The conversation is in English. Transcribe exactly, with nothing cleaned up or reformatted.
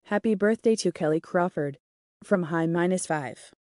Happy birthday to Kellie Crawford from hi dash five.